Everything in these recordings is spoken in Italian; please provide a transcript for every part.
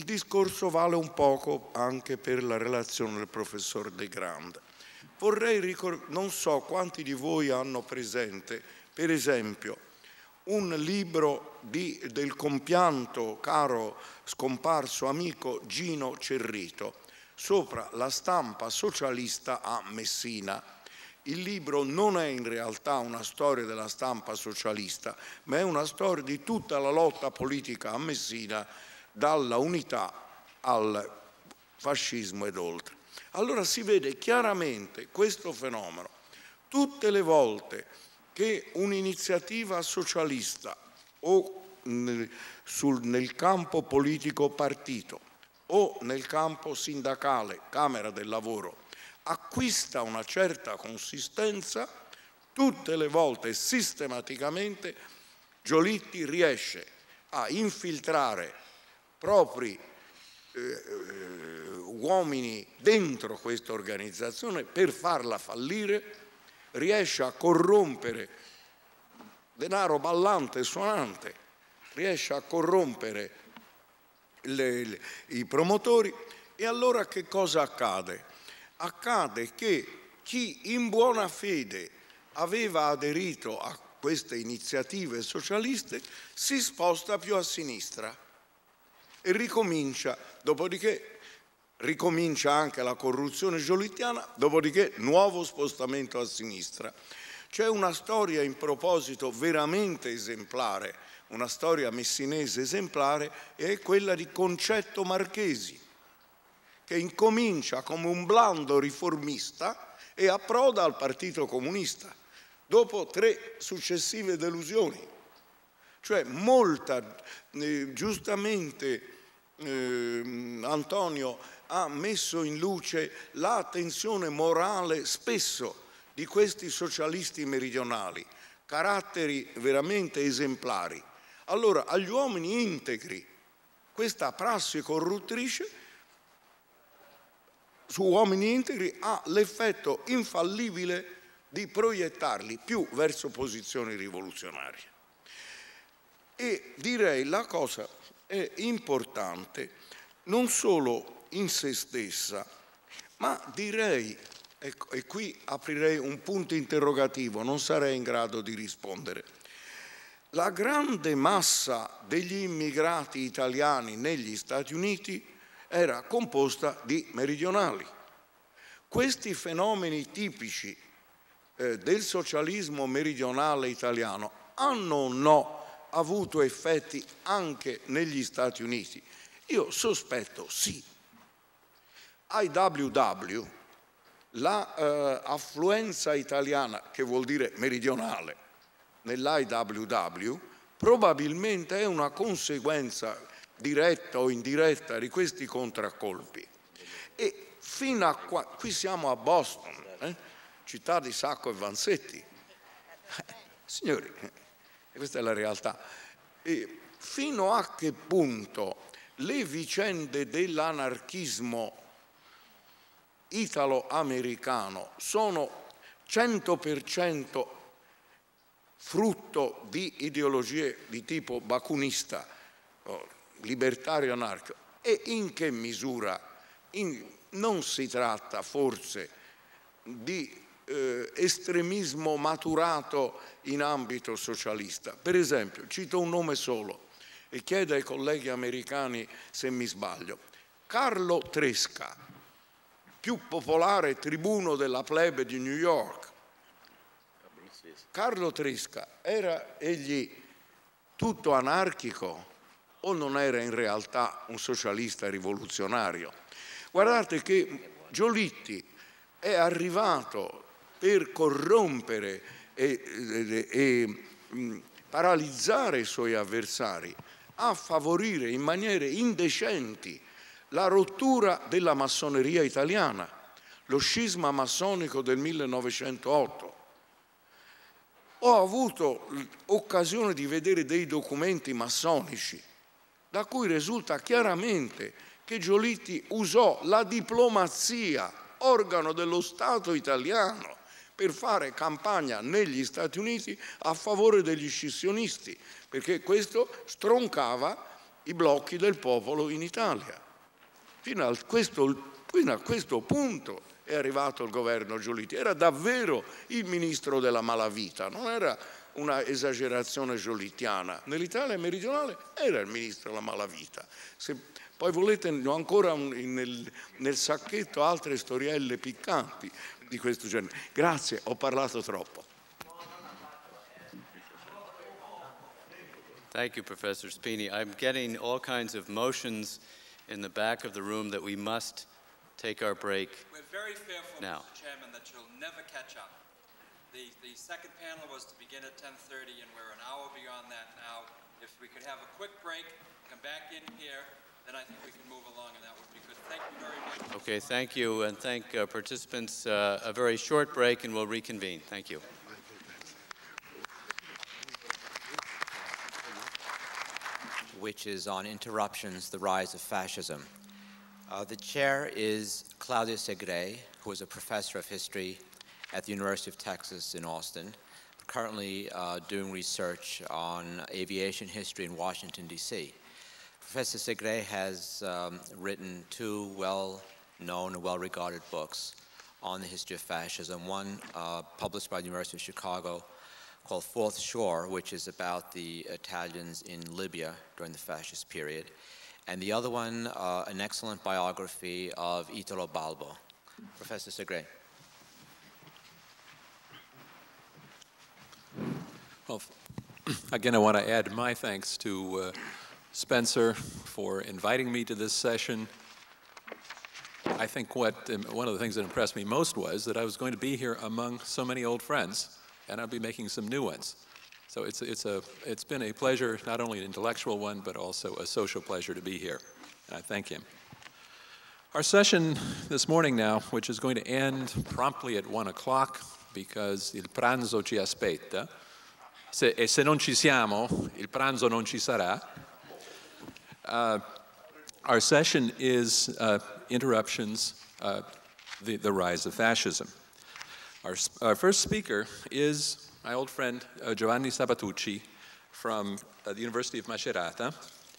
discorso vale un poco anche per la relazione del professor De Grande. Vorrei ricordare, non so quanti di voi hanno presente, per esempio, un libro del compianto, caro, scomparso amico Gino Cerrito, sopra la stampa socialista a Messina. Il libro non è in realtà una storia della stampa socialista, ma è una storia di tutta la lotta politica a Messina, dalla unità al fascismo ed oltre. Allora si vede chiaramente questo fenomeno. Tutte le volte che un'iniziativa socialista o nel campo politico partito o nel campo sindacale, Camera del Lavoro, acquista una certa consistenza, tutte le volte sistematicamente Giolitti riesce a infiltrare propri uomini dentro questa organizzazione per farla fallire, riesce a corrompere denaro ballante e suonante, riesce a corrompere i promotori. E allora che cosa accade? Accade che chi in buona fede aveva aderito a queste iniziative socialiste si sposta più a sinistra e ricomincia, dopodiché ricomincia anche la corruzione giolittiana, dopodiché nuovo spostamento a sinistra. C'è una storia in proposito veramente esemplare, una storia messinese esemplare, e è quella di Concetto Marchesi, che incomincia come un blando riformista e approda al Partito Comunista, dopo 3 successive delusioni. Cioè giustamente Antonio ha messo in luce la tensione morale spesso di questi socialisti meridionali, caratteri veramente esemplari. Allora, agli uomini integri questa prassi corruttrice su uomini integri ha l'effetto infallibile di proiettarli più verso posizioni rivoluzionarie. E direi la cosa è importante non solo in se stessa, ma direi, e qui aprirei un punto interrogativo, non sarei in grado di rispondere. La grande massa degli immigrati italiani negli Stati Uniti era composta di meridionali. Questi fenomeni tipici del socialismo meridionale italiano hanno o no avuto effetti anche negli Stati Uniti? Io sospetto sì. IWW, la affluenza italiana, che vuol dire meridionale, nell'IWW, probabilmente è una conseguenza diretta o indiretta di questi contraccolpi. E fino a qua, qui siamo a Boston, città di Sacco e Vanzetti. Signori, questa è la realtà. E fino a che punto le vicende dell'anarchismo italo-americano sono 100% frutto di ideologie di tipo bakunista, libertario anarchico, e in che misura non si tratta forse di estremismo maturato in ambito socialista? Per esempio, cito un nome solo e chiedo ai colleghi americani se mi sbaglio. Carlo Tresca, più popolare tribuno della plebe di New York. Carlo Tresca, era egli tutto anarchico o non era in realtà un socialista rivoluzionario? Guardate che Giolitti è arrivato per corrompere e paralizzare i suoi avversari, a favorire in maniere indecenti la rottura della massoneria italiana, lo scisma massonico del 1908. Ho avuto occasione di vedere dei documenti massonici da cui risulta chiaramente che Giolitti usò la diplomazia, organo dello Stato italiano, per fare campagna negli Stati Uniti a favore degli scissionisti, perché questo stroncava i blocchi del popolo in Italia. Fino a questo punto è arrivato il governo Giolitti. Era davvero il ministro della malavita, non era una esagerazione giolittiana. Nell'Italia meridionale era il ministro della malavita. Se poi volete, ho ancora nel sacchetto altre storielle piccanti di questo genere. Grazie, ho parlato troppo. Thank you, Professor Spini. I'm getting all kinds of motions in the back of the room that we must take our break We're very fearful, now. Mr. Chairman, that you'll never catch up. The second panel was to begin at 10:30, and we're an hour beyond that now. If we could have a quick break, come back in here, then I think we can move along, and that would be good. Thank you very much. Okay, thank you, and thank participants. A very short break, and we'll reconvene. Thank you. Which is on interruptions, the rise of fascism. The chair is Claudia Segre, who is a professor of history at the University of Texas in Austin, currently doing research on aviation history in Washington, D.C. Professor Segre has written two well-known and well-regarded books on the history of fascism, one published by the University of Chicago called Fourth Shore, which is about the Italians in Libya during the fascist period, and the other one, an excellent biography of Italo Balbo. Professor Segre. Well, again, I want to add my thanks to Spencer for inviting me to this session. I think one of the things that impressed me most was that I was going to be here among so many old friends, and I'll be making some new ones. So it's been a pleasure, not only an intellectual one, but also a social pleasure to be here, and I thank him. Our session this morning now, which is going to end promptly at 1 o'clock, because il pranzo ci aspetta, e se non ci siamo, il pranzo non ci sarà. Our session is interruptions, the rise of fascism. Our first speaker is my old friend Giovanni Sabatucci from the University of Macerata.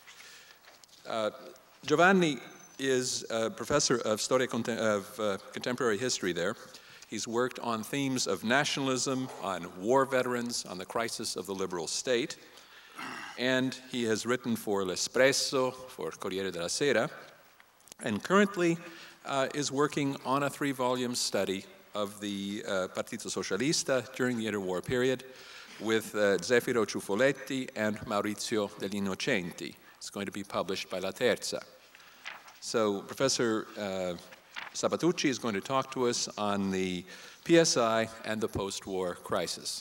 Giovanni is a professor of contemporary history there. He's worked on themes of nationalism, on war veterans, on the crisis of the liberal state, and he has written for L'Espresso, for Corriere della Sera, and currently is working on a 3-volume study of the Partito Socialista during the interwar period with Zefiro Ciuffoletti and Maurizio degli Innocenti. It's going to be published by La Terza. So Professor Sabatucci is going to talk to us on the PSI and the post-war crisis.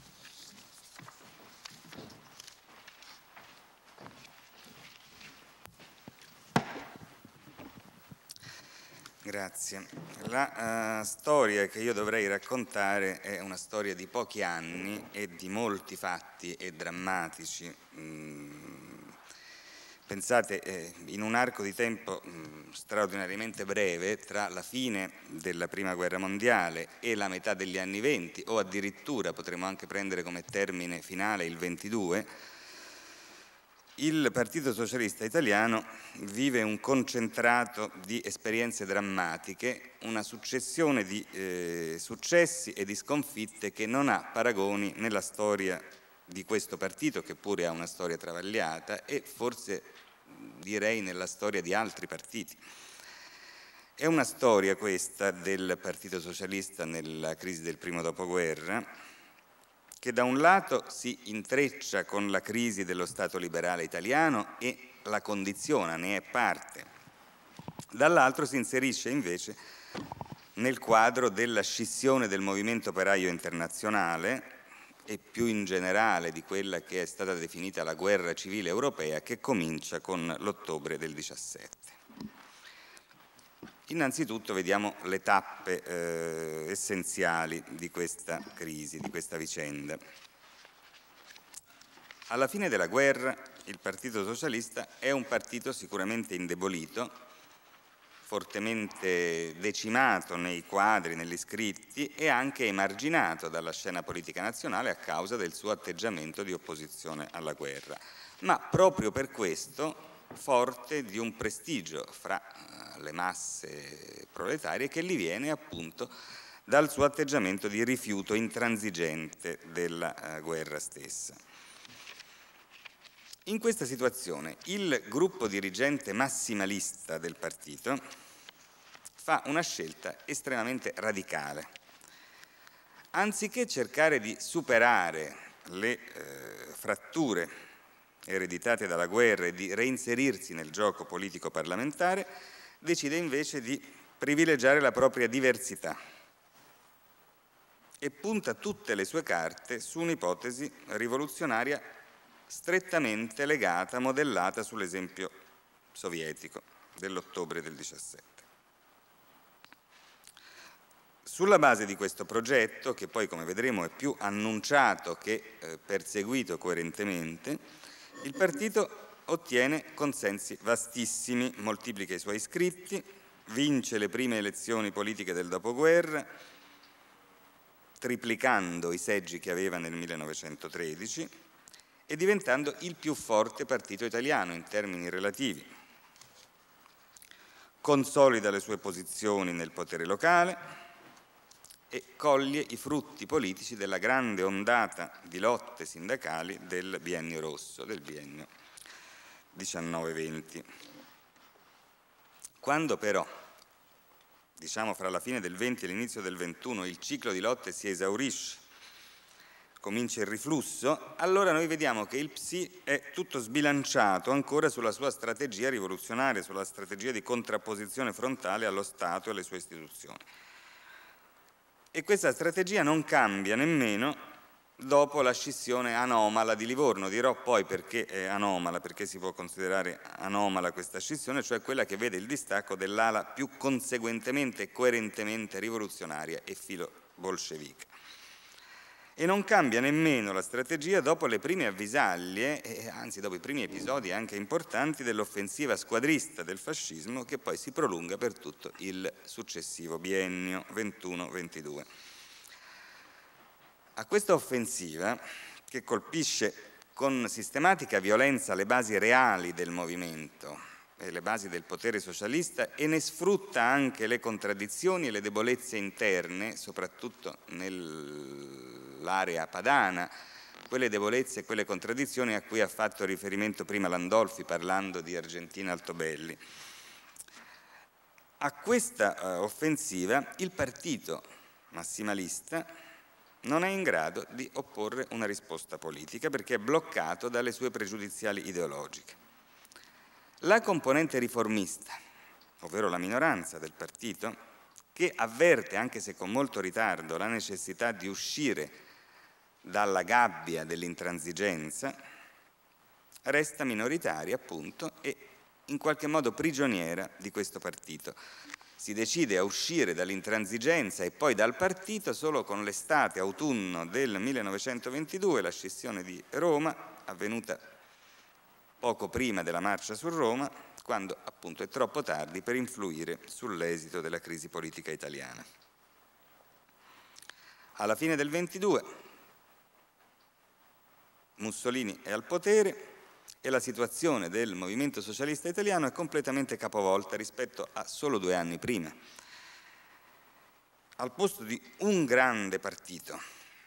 Grazie. La storia che io dovrei raccontare è una storia di pochi anni e di molti fatti e drammatici. Pensate, in un arco di tempo straordinariamente breve, tra la fine della Prima Guerra Mondiale e la metà degli anni 20, o addirittura potremmo anche prendere come termine finale il 22, il Partito Socialista Italiano vive un concentrato di esperienze drammatiche, una successione di successi e di sconfitte che non ha paragoni nella storia di questo partito, che pure ha una storia travagliata, e forse direi nella storia di altri partiti. È una storia questa del Partito Socialista nella crisi del primo dopoguerra, che da un lato si intreccia con la crisi dello Stato liberale italiano e la condiziona, ne è parte. Dall'altro si inserisce invece nel quadro della scissione del movimento operaio internazionale e più in generale di quella che è stata definita la guerra civile europea, che comincia con l'ottobre del 17. Innanzitutto vediamo le tappe essenziali di questa crisi, di questa vicenda. Alla fine della guerra il Partito Socialista è un partito sicuramente indebolito, fortemente decimato nei quadri, negli scritti, e anche emarginato dalla scena politica nazionale a causa del suo atteggiamento di opposizione alla guerra. Ma proprio per questo forte di un prestigio fra le masse proletarie che gli viene appunto dal suo atteggiamento di rifiuto intransigente della guerra stessa. In questa situazione il gruppo dirigente massimalista del partito fa una scelta estremamente radicale. Anziché cercare di superare le fratture ereditate dalla guerra e di reinserirsi nel gioco politico parlamentare, decide invece di privilegiare la propria diversità e punta tutte le sue carte su un'ipotesi rivoluzionaria strettamente legata, modellata sull'esempio sovietico dell'ottobre del 17. Sulla base di questo progetto, che poi come vedremo è più annunciato che perseguito coerentemente, il partito ottiene consensi vastissimi, moltiplica i suoi iscritti, vince le prime elezioni politiche del dopoguerra, triplicando i seggi che aveva nel 1913 e diventando il più forte partito italiano in termini relativi. Consolida le sue posizioni nel potere locale e coglie i frutti politici della grande ondata di lotte sindacali del biennio rosso, del biennio 19-20. Quando però, diciamo fra la fine del 20 e l'inizio del 21, il ciclo di lotte si esaurisce, comincia il riflusso, allora noi vediamo che il PSI è tutto sbilanciato ancora sulla sua strategia rivoluzionaria, sulla strategia di contrapposizione frontale allo Stato e alle sue istituzioni. E questa strategia non cambia nemmeno dopo la scissione anomala di Livorno. Dirò poi perché è anomala, perché si può considerare anomala questa scissione, cioè quella che vede il distacco dell'ala più conseguentemente e coerentemente rivoluzionaria e filo-bolscevica. E non cambia nemmeno la strategia dopo le prime avvisaglie, anzi dopo i primi episodi anche importanti dell'offensiva squadrista del fascismo, che poi si prolunga per tutto il successivo biennio 21-22. A questa offensiva, che colpisce con sistematica violenza le basi reali del movimento e le basi del potere socialista e ne sfrutta anche le contraddizioni e le debolezze interne, soprattutto nell'area padana, quelle debolezze e quelle contraddizioni a cui ha fatto riferimento prima Landolfi parlando di Argentina Altobelli. A questa offensiva il partito massimalista non è in grado di opporre una risposta politica perché è bloccato dalle sue pregiudiziali ideologiche. La componente riformista, ovvero la minoranza del partito, che avverte, anche se con molto ritardo, la necessità di uscire dalla gabbia dell'intransigenza, resta minoritaria appunto e in qualche modo prigioniera di questo partito. Si decide a uscire dall'intransigenza e poi dal partito solo con l'estate-autunno del 1922, la scissione di Roma, avvenuta poco prima della marcia su Roma, quando appunto è troppo tardi per influire sull'esito della crisi politica italiana. Alla fine del 22 Mussolini è al potere e la situazione del movimento socialista italiano è completamente capovolta rispetto a solo 2 anni prima. Al posto di un grande partito,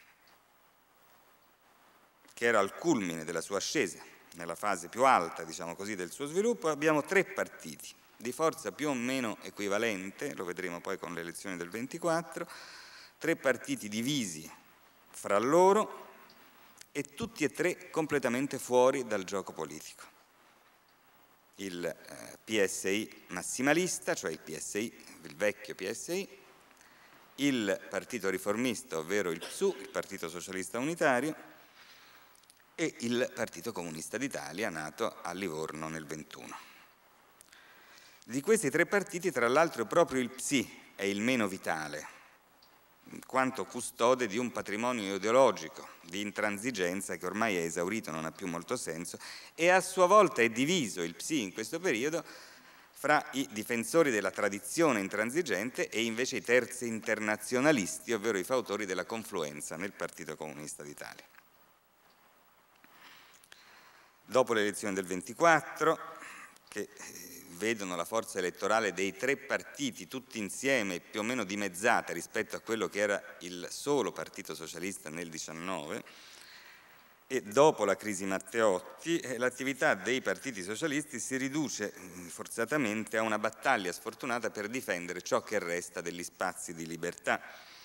che era al culmine della sua ascesa, nella fase più alta, diciamo così, del suo sviluppo, abbiamo 3 partiti di forza più o meno equivalente, lo vedremo poi con le elezioni del 24, 3 partiti divisi fra loro e tutti e 3 completamente fuori dal gioco politico. Il PSI massimalista, cioè il PSI, il vecchio PSI, il partito riformista, ovvero il PSU, il Partito Socialista Unitario, e il Partito Comunista d'Italia, nato a Livorno nel 21. Di questi 3 partiti, tra l'altro, proprio il PSI è il meno vitale, in quanto custode di un patrimonio ideologico di intransigenza che ormai è esaurito, non ha più molto senso, e a sua volta è diviso il PSI in questo periodo fra i difensori della tradizione intransigente e invece i terzi internazionalisti, ovvero i fautori della confluenza nel Partito Comunista d'Italia. Dopo le elezioni del 24, che vedono la forza elettorale dei 3 partiti tutti insieme più o meno dimezzata rispetto a quello che era il solo Partito Socialista nel 19, e dopo la crisi Matteotti l'attività dei partiti socialisti si riduce forzatamente a una battaglia sfortunata per difendere ciò che resta degli spazi di libertà,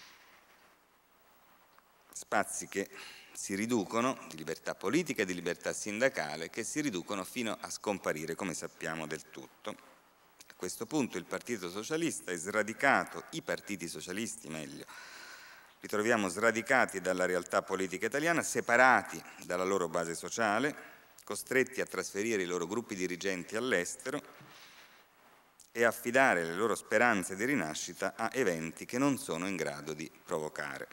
spazi che si riducono, di libertà politica e di libertà sindacale, che si riducono fino a scomparire, come sappiamo, del tutto. A questo punto il Partito Socialista è sradicato, i partiti socialisti meglio, li troviamo sradicati dalla realtà politica italiana, separati dalla loro base sociale, costretti a trasferire i loro gruppi dirigenti all'estero e affidare le loro speranze di rinascita a eventi che non sono in grado di provocare.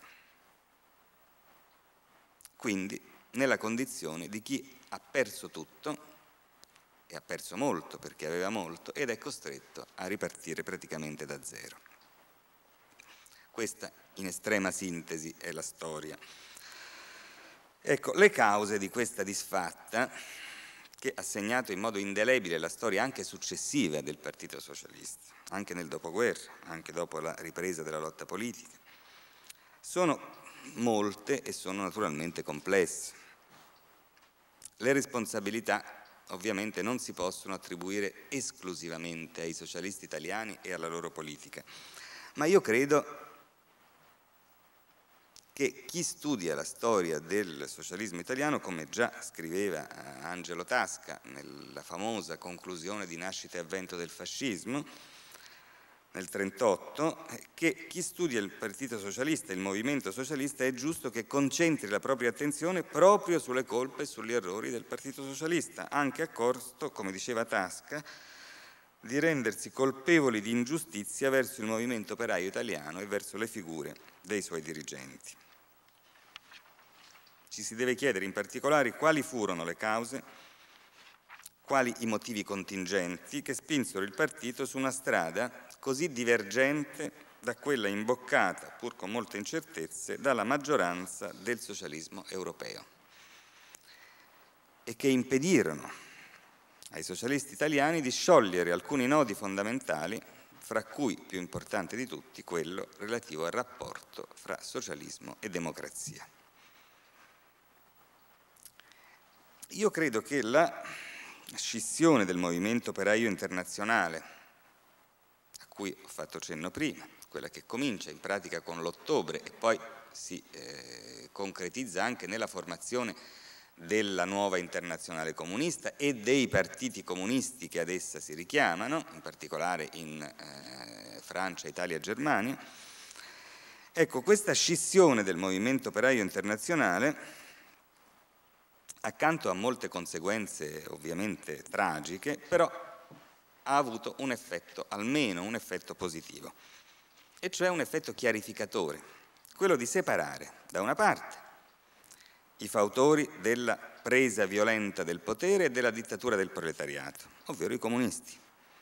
Quindi nella condizione di chi ha perso tutto, e ha perso molto perché aveva molto, ed è costretto a ripartire praticamente da zero. Questa, in estrema sintesi, è la storia. Ecco, le cause di questa disfatta, che ha segnato in modo indelebile la storia anche successiva del Partito Socialista, anche nel dopoguerra, anche dopo la ripresa della lotta politica, sono molte e sono naturalmente complesse. Le responsabilità ovviamente non si possono attribuire esclusivamente ai socialisti italiani e alla loro politica, ma io credo che chi studia la storia del socialismo italiano, come già scriveva Angelo Tasca nella famosa conclusione di Nascita e avvento del fascismo nel 1938, che chi studia il Partito Socialista, il movimento socialista, è giusto che concentri la propria attenzione proprio sulle colpe e sugli errori del Partito Socialista, anche a costo, come diceva Tasca, di rendersi colpevoli di ingiustizia verso il movimento operaio italiano e verso le figure dei suoi dirigenti. Ci si deve chiedere in particolare quali furono le cause, quali i motivi contingenti che spinsero il partito su una strada così divergente da quella imboccata, pur con molte incertezze, dalla maggioranza del socialismo europeo, e che impedirono ai socialisti italiani di sciogliere alcuni nodi fondamentali, fra cui, più importante di tutti, quello relativo al rapporto fra socialismo e democrazia. Io credo che la scissione del movimento operaio internazionale, a cui ho fatto cenno prima, quella che comincia in pratica con l'ottobre e poi si concretizza anche nella formazione della nuova internazionale comunista e dei partiti comunisti che ad essa si richiamano, in particolare in Francia, Italia e Germania. Ecco, questa scissione del movimento operaio internazionale, accanto a molte conseguenze ovviamente tragiche, però ha avuto un effetto, almeno un effetto positivo, e cioè un effetto chiarificatore, quello di separare da una parte i fautori della presa violenta del potere e della dittatura del proletariato, ovvero i comunisti,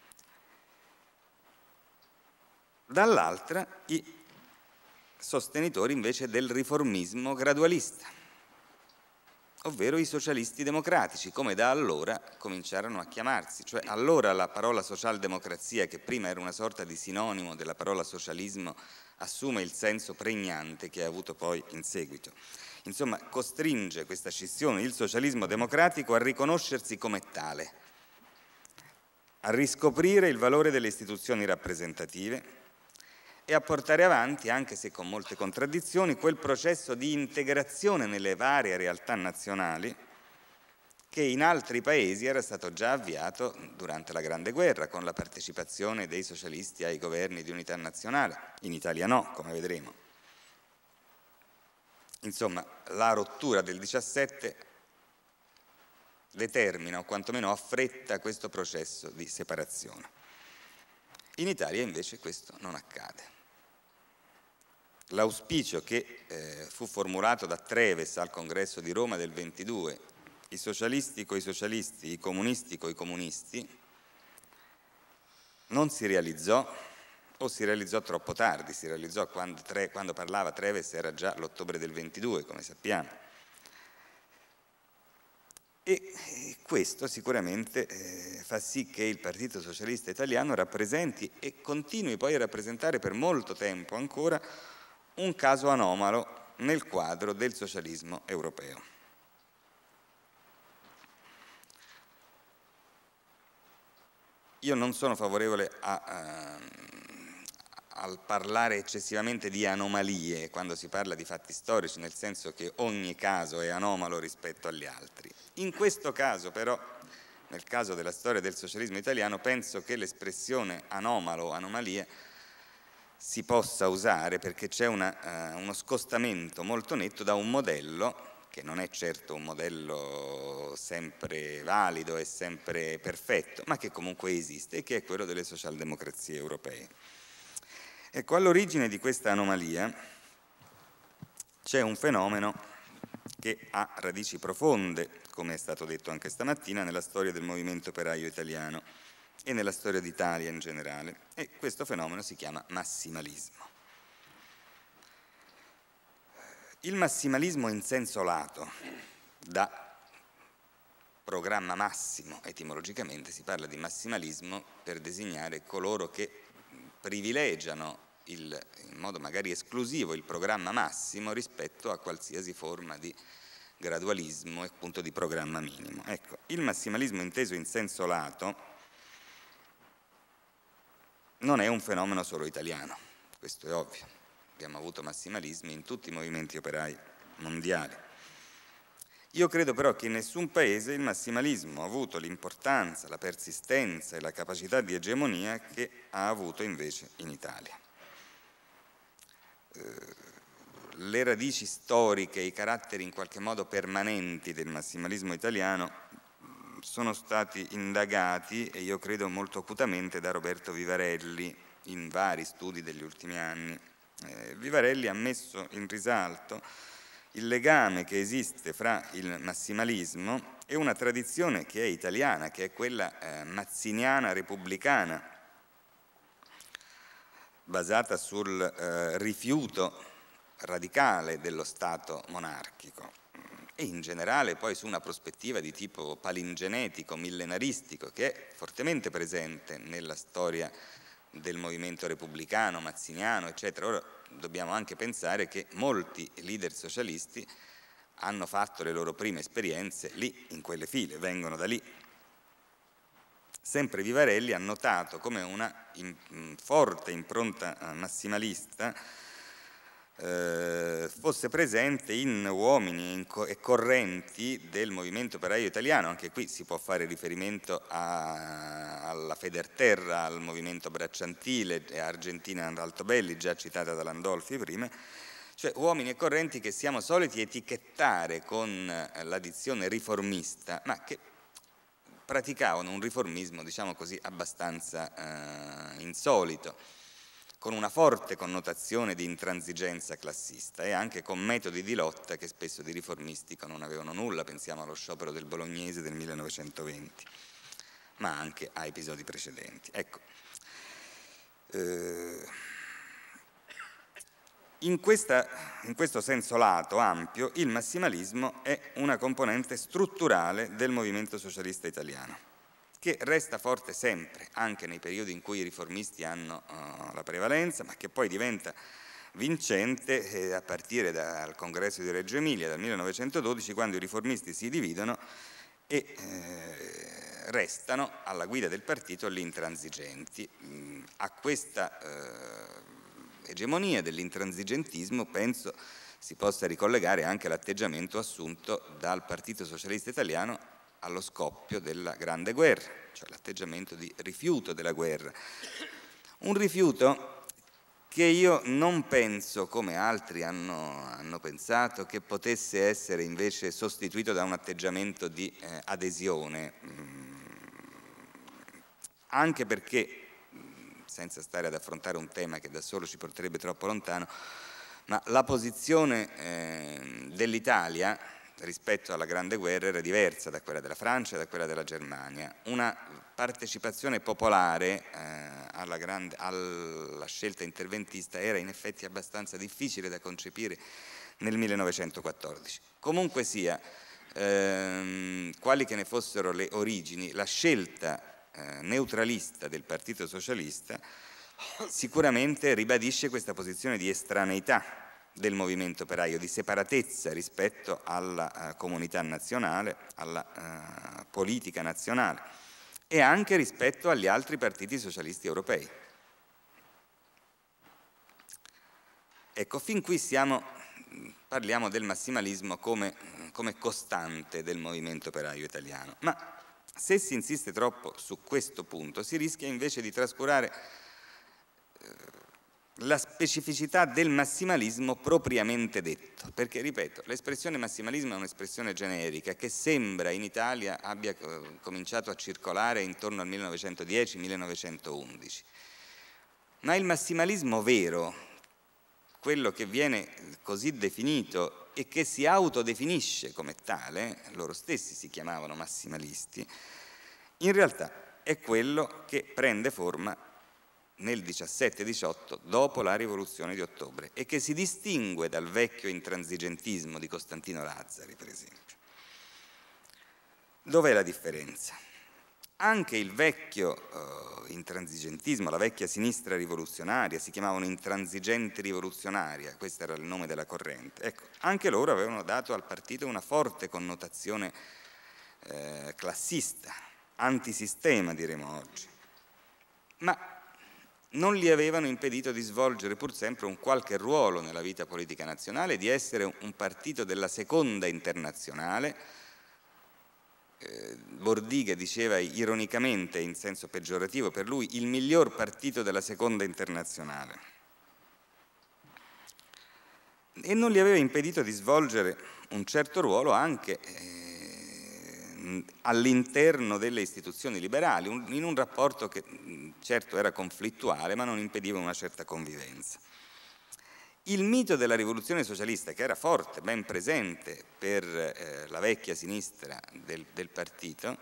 dall'altra i sostenitori invece del riformismo gradualista, ovvero i socialisti democratici, come da allora cominciarono a chiamarsi. Cioè allora la parola socialdemocrazia, che prima era una sorta di sinonimo della parola socialismo, assume il senso pregnante che ha avuto poi in seguito. Insomma, costringe questa scissione il socialismo democratico a riconoscersi come tale, a riscoprire il valore delle istituzioni rappresentative e a portare avanti, anche se con molte contraddizioni, quel processo di integrazione nelle varie realtà nazionali che in altri paesi era stato già avviato durante la Grande Guerra, con la partecipazione dei socialisti ai governi di unità nazionale. In Italia no, come vedremo. Insomma, la rottura del 17 determina, o quantomeno affretta, questo processo di separazione. In Italia invece questo non accade. L'auspicio che fu formulato da Treves al congresso di Roma del 22, i socialisti coi socialisti, i comunisti coi comunisti, non si realizzò, o si realizzò troppo tardi. Si realizzò quando parlava Treves, era già l'ottobre del 22, come sappiamo. E questo sicuramente fa sì che il Partito Socialista Italiano rappresenti e continui poi a rappresentare per molto tempo ancora un caso anomalo nel quadro del socialismo europeo. Io non sono favorevole al parlare eccessivamente di anomalie quando si parla di fatti storici, nel senso che ogni caso è anomalo rispetto agli altri. In questo caso però, nel caso della storia del socialismo italiano, penso che l'espressione anomalo o anomalia si possa usare perché c'è uno scostamento molto netto da un modello che non è certo un modello sempre valido e sempre perfetto, ma che comunque esiste e che è quello delle socialdemocrazie europee. Ecco, all'origine di questa anomalia c'è un fenomeno che ha radici profonde, come è stato detto anche stamattina, nella storia del movimento operaio italiano e nella storia d'Italia in generale, e questo fenomeno si chiama massimalismo. Il massimalismo in senso lato, da programma massimo, etimologicamente si parla di massimalismo per designare coloro che privilegiano in modo magari esclusivo il programma massimo rispetto a qualsiasi forma di gradualismo e appunto di programma minimo. Ecco, il massimalismo inteso in senso lato non è un fenomeno solo italiano, questo è ovvio. Abbiamo avuto massimalismi in tutti i movimenti operai mondiali. Io credo però che in nessun paese il massimalismo ha avuto l'importanza, la persistenza e la capacità di egemonia che ha avuto invece in Italia. Le radici storiche, i caratteri in qualche modo permanenti del massimalismo italiano sono stati indagati, e io credo molto acutamente, da Roberto Vivarelli in vari studi degli ultimi anni. Vivarelli ha messo in risalto il legame che esiste fra il massimalismo e una tradizione che è italiana, che è quella mazziniana repubblicana, basata sul rifiuto radicale dello Stato monarchico e in generale poi su una prospettiva di tipo palingenetico, millenaristico, che è fortemente presente nella storia del movimento repubblicano, mazziniano, eccetera. Ora dobbiamo anche pensare che molti leader socialisti hanno fatto le loro prime esperienze lì, in quelle file, vengono da lì. Sempre Vivarelli ha notato come una forte impronta massimalista fosse presente in uomini e correnti del movimento operaio italiano. Anche qui si può fare riferimento alla Federterra, al movimento bracciantile, a Argentina Altobelli, già citata da Landolfi prima, cioè uomini e correnti che siamo soliti etichettare con la dizione riformista, ma che praticavano un riformismo, diciamo così, abbastanza insolito, con una forte connotazione di intransigenza classista e anche con metodi di lotta che spesso di riformistico non avevano nulla. Pensiamo allo sciopero del Bolognese del 1920, ma anche a episodi precedenti. Ecco, in questo senso lato ampio il massimalismo è una componente strutturale del movimento socialista italiano, che resta forte sempre, anche nei periodi in cui i riformisti hanno la prevalenza, ma che poi diventa vincente a partire dal congresso di Reggio Emilia, dal 1912, quando i riformisti si dividono e restano alla guida del partito gli intransigenti. A questa egemonia dell'intransigentismo penso si possa ricollegare anche l'atteggiamento assunto dal Partito Socialista Italiano allo scoppio della Grande Guerra, cioè l'atteggiamento di rifiuto della guerra. Un rifiuto che io non penso, come altri hanno pensato, che potesse essere invece sostituito da un atteggiamento di adesione, anche perché, senza stare ad affrontare un tema che da solo ci porterebbe troppo lontano, ma la posizione dell'Italia rispetto alla Grande Guerra era diversa da quella della Francia e da quella della Germania. Una partecipazione popolare alla scelta interventista era in effetti abbastanza difficile da concepire nel 1914. Comunque sia, quali che ne fossero le origini, la scelta neutralista del Partito Socialista sicuramente ribadisce questa posizione di estraneità del movimento operaio, di separatezza rispetto alla comunità nazionale, alla politica nazionale e anche rispetto agli altri partiti socialisti europei. Ecco, fin qui parliamo del massimalismo come costante del movimento operaio italiano, ma se si insiste troppo su questo punto si rischia invece di trascurare la specificità del massimalismo propriamente detto, perché, ripeto, l'espressione massimalismo è un'espressione generica che sembra in Italia abbia cominciato a circolare intorno al 1910-1911, ma il massimalismo vero, quello che viene così definito e che si autodefinisce come tale, loro stessi si chiamavano massimalisti, in realtà è quello che prende forma nel 17-18 dopo la rivoluzione di ottobre e che si distingue dal vecchio intransigentismo di Costantino Lazzari, per esempio. Dov'è la differenza? Anche il vecchio intransigentismo, la vecchia sinistra rivoluzionaria, si chiamavano intransigenti rivoluzionaria, questo era il nome della corrente. Ecco, anche loro avevano dato al partito una forte connotazione classista, antisistema diremo oggi, ma non gli avevano impedito di svolgere pur sempre un qualche ruolo nella vita politica nazionale, di essere un partito della seconda internazionale. Bordiga diceva ironicamente, in senso peggiorativo per lui, il miglior partito della seconda internazionale. E non gli aveva impedito di svolgere un certo ruolo anche all'interno delle istituzioni liberali, in un rapporto che certo era conflittuale, ma non impediva una certa convivenza. Il mito della rivoluzione socialista, che era forte, ben presente per la vecchia sinistra del partito,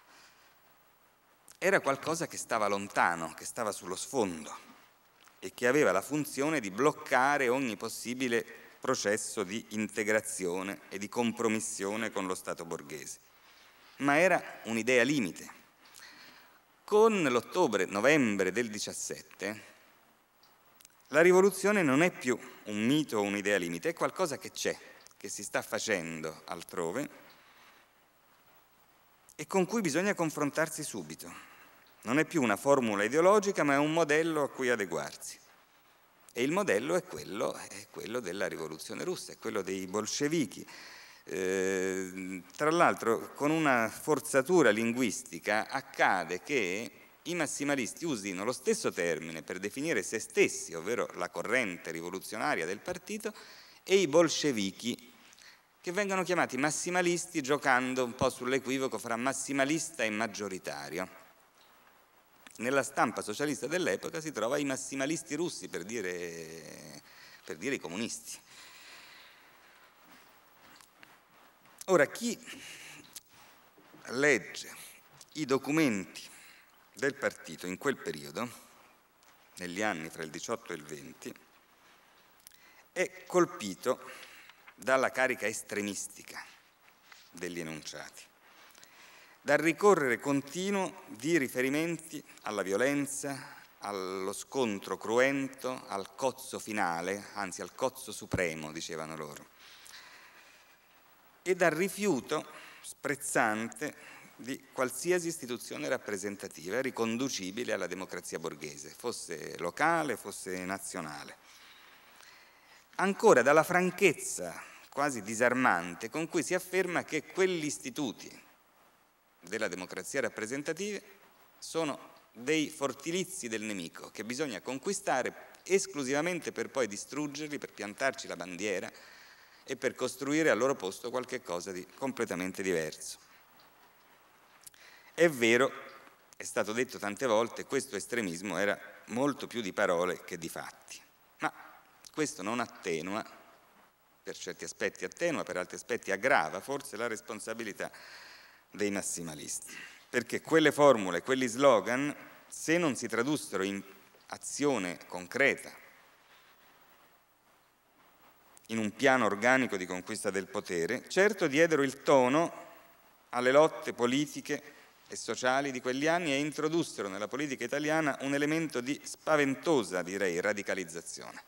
era qualcosa che stava lontano, che stava sullo sfondo e che aveva la funzione di bloccare ogni possibile processo di integrazione e di compromissione con lo Stato borghese. Ma era un'idea limite. Con l'ottobre-novembre del 17 la rivoluzione non è più un mito o un'idea limite, è qualcosa che c'è, che si sta facendo altrove e con cui bisogna confrontarsi subito. Non è più una formula ideologica, ma è un modello a cui adeguarsi. E il modello è quello della rivoluzione russa, è quello dei bolscevichi. Tra l'altro, con una forzatura linguistica, accade che i massimalisti usino lo stesso termine per definire se stessi, ovvero la corrente rivoluzionaria del partito, e i bolscevichi, che vengono chiamati massimalisti giocando un po' sull'equivoco fra massimalista e maggioritario. Nella stampa socialista dell'epoca si trova i massimalisti russi per dire i comunisti. Ora, chi legge i documenti del partito in quel periodo, negli anni fra il 18 e il 20, è colpito dalla carica estremistica degli enunciati, dal ricorrere continuo di riferimenti alla violenza, allo scontro cruento, al cozzo finale, anzi al cozzo supremo, dicevano loro, e dal rifiuto sprezzante di qualsiasi istituzione rappresentativa riconducibile alla democrazia borghese, fosse locale, fosse nazionale. Ancora dalla franchezza quasi disarmante con cui si afferma che quegli istituti della democrazia rappresentativa sono dei fortilizi del nemico che bisogna conquistare esclusivamente per poi distruggerli, per piantarci la bandiera e per costruire al loro posto qualche cosa di completamente diverso. È vero, è stato detto tante volte, questo estremismo era molto più di parole che di fatti, ma questo non attenua, per certi aspetti attenua, per altri aspetti aggrava forse la responsabilità dei massimalisti, perché quelle formule, quegli slogan, se non si tradussero in azione concreta in un piano organico di conquista del potere, certo diedero il tono alle lotte politiche e sociali di quegli anni e introdussero nella politica italiana un elemento di spaventosa, direi, radicalizzazione.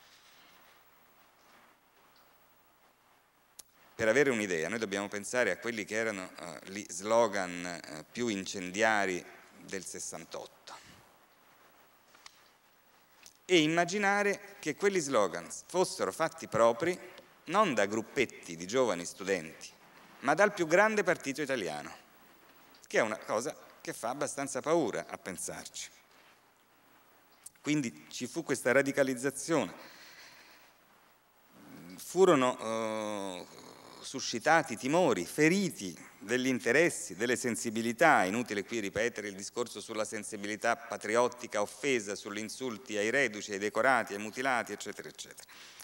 Per avere un'idea, noi dobbiamo pensare a quelli che erano gli slogan più incendiari del 68 e immaginare che quegli slogan fossero fatti propri non da gruppetti di giovani studenti, ma dal più grande partito italiano, che è una cosa che fa abbastanza paura a pensarci. Quindi ci fu questa radicalizzazione, furono suscitati timori, feriti degli interessi, delle sensibilità, inutile qui ripetere il discorso sulla sensibilità patriottica offesa, sugli insulti ai reduci, ai decorati, ai mutilati, eccetera, eccetera.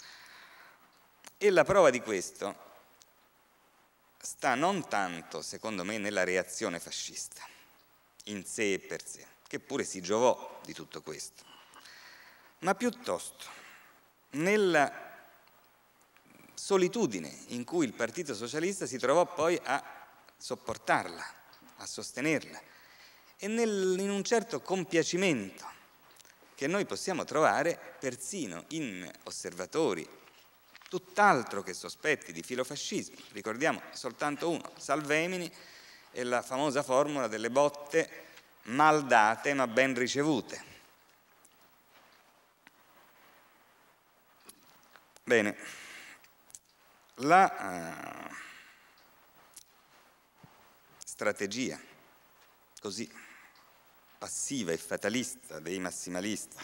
E la prova di questo sta non tanto, secondo me, nella reazione fascista, in sé e per sé, che pure si giovò di tutto questo, ma piuttosto nella solitudine in cui il Partito Socialista si trovò poi a sopportarla, a sostenerla, e in un certo compiacimento che noi possiamo trovare persino in osservatori tutt'altro che sospetti di filofascismo. Ricordiamo soltanto uno, Salvemini, e la famosa formula delle botte mal date ma ben ricevute. Bene, la strategia così passiva e fatalista dei massimalisti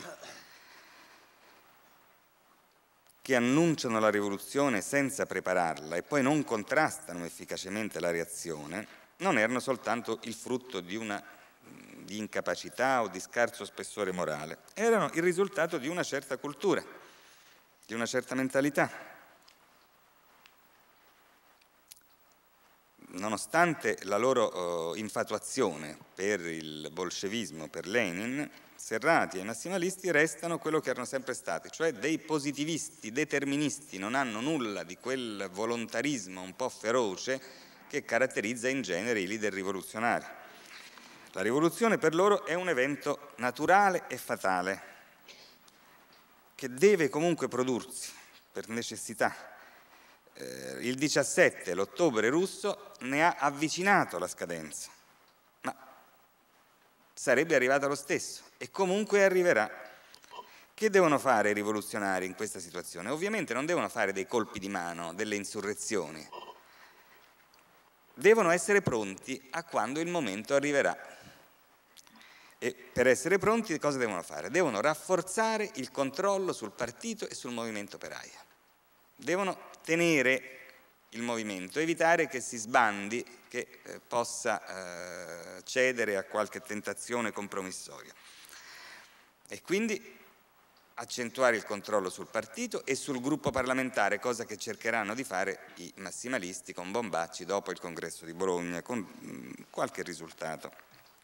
che annunciano la rivoluzione senza prepararla e poi non contrastano efficacemente la reazione, non erano soltanto il frutto di incapacità o di scarso spessore morale, erano il risultato di una certa cultura, di una certa mentalità. Nonostante la loro infatuazione per il bolscevismo, per Lenin, Serrati e i massimalisti restano quello che erano sempre stati, cioè dei positivisti, deterministi, non hanno nulla di quel volontarismo un po' feroce che caratterizza in genere i leader rivoluzionari. La rivoluzione per loro è un evento naturale e fatale, che deve comunque prodursi per necessità. Il 17, l'ottobre russo, ne ha avvicinato la scadenza, ma sarebbe arrivata lo stesso e comunque arriverà. Che devono fare i rivoluzionari in questa situazione? Ovviamente non devono fare dei colpi di mano, delle insurrezioni, devono essere pronti a quando il momento arriverà. E per essere pronti cosa devono fare? Devono rafforzare il controllo sul partito e sul movimento operaio. Devono tenere il movimento, evitare che si sbandi, che possa cedere a qualche tentazione compromissoria. E quindi accentuare il controllo sul partito e sul gruppo parlamentare, cosa che cercheranno di fare i massimalisti con Bombacci dopo il congresso di Bologna, con qualche risultato.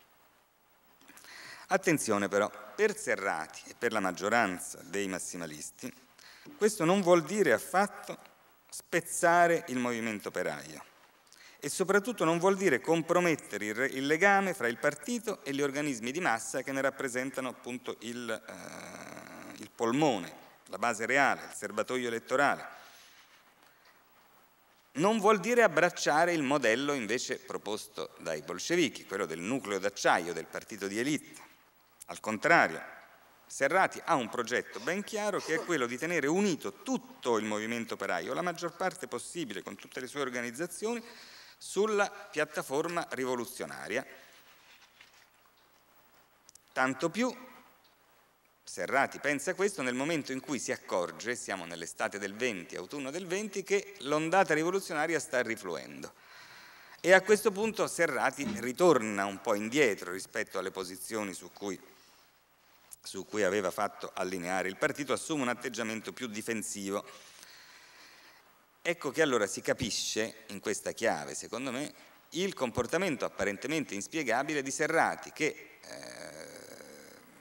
Attenzione però, per Serrati e per la maggioranza dei massimalisti, questo non vuol dire affatto spezzare il movimento operaio e soprattutto non vuol dire compromettere il legame fra il partito e gli organismi di massa che ne rappresentano appunto il polmone, la base reale, il serbatoio elettorale. Non vuol dire abbracciare il modello invece proposto dai bolscevichi, quello del nucleo d'acciaio del partito di élite. Al contrario, Serrati ha un progetto ben chiaro che è quello di tenere unito tutto il movimento operaio, la maggior parte possibile con tutte le sue organizzazioni, sulla piattaforma rivoluzionaria. Tanto più Serrati pensa questo nel momento in cui si accorge, siamo nell'estate del 20, autunno del 20, che l'ondata rivoluzionaria sta rifluendo. E a questo punto Serrati ritorna un po' indietro rispetto alle posizioni su cui aveva fatto allineare il partito, assume un atteggiamento più difensivo. Ecco che allora si capisce in questa chiave, secondo me, il comportamento apparentemente inspiegabile di Serrati, che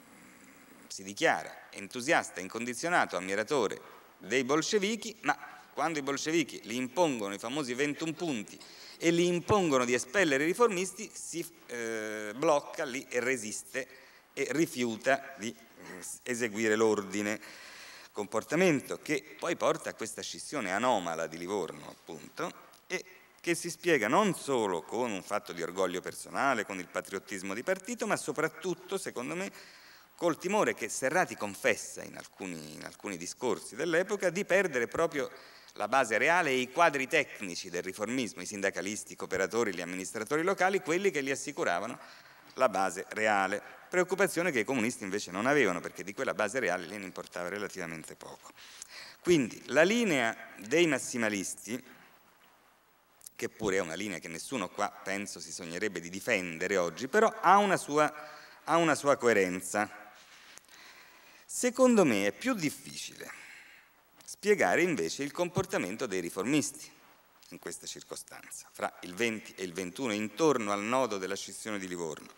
si dichiara entusiasta, incondizionato, ammiratore dei bolscevichi, ma quando i bolscevichi gli impongono i famosi 21 punti e gli impongono di espellere i riformisti, si blocca lì e resiste e rifiuta di eseguire l'ordine, comportamento che poi porta a questa scissione anomala di Livorno, appunto, e che si spiega non solo con un fatto di orgoglio personale, con il patriottismo di partito, ma soprattutto, secondo me, col timore che Serrati confessa in alcuni discorsi dell'epoca di perdere proprio la base reale e i quadri tecnici del riformismo, i sindacalisti, i cooperatori, gli amministratori locali, quelli che gli assicuravano la base reale. Preoccupazione che i comunisti invece non avevano, perché di quella base reale gliene importava relativamente poco. Quindi la linea dei massimalisti, che pure è una linea che nessuno qua penso si sognerebbe di difendere oggi, però ha una sua coerenza. Secondo me è più difficile spiegare invece il comportamento dei riformisti in questa circostanza, fra il 20 e il 21, intorno al nodo della scissione di Livorno.